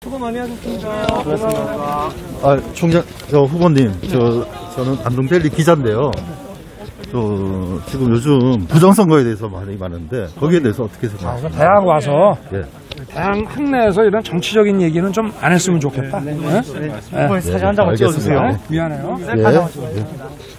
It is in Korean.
수고 많이 하셨습니다. 고맙습니다. 총장, 후보님, 저는 안동델리 기자인데요. 지금 요즘 부정선거에 대해서 말이 많은데 거기에 대해서 어떻게 생각하세요? 대학 와서 예. 대학 학내에서 이런 정치적인 얘기는 좀 안 했으면 좋겠다. 네? 사진 한 장만 찍어주세요. 미안해요. 예.